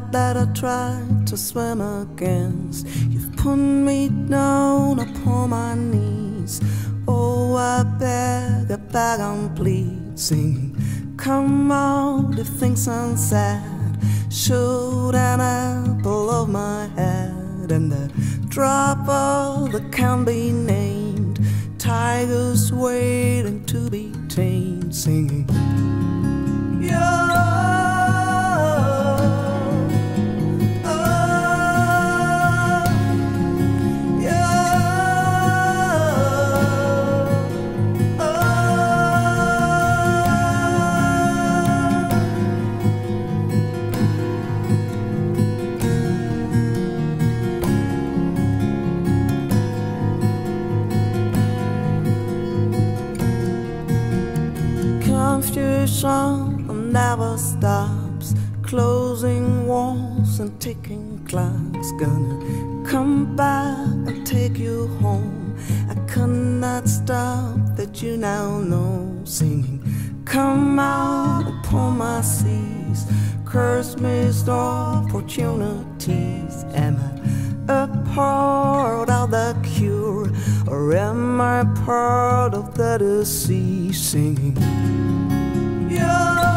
that I tried to swim against. You've put me down upon my knees. Oh, I beg and plead, singing, come out if things aren't sad. Shoot an apple of my head, and the drop of that can't be named. Tigers waiting to be tamed, singing, yeah. Confusion never stops, closing walls and ticking clocks. Gonna come back and take you home. I could not stop that you now know, singing, come out upon my seas. Curse missed opportunities. Am I a part of the cure, or am I part of the disease, singing, yeah.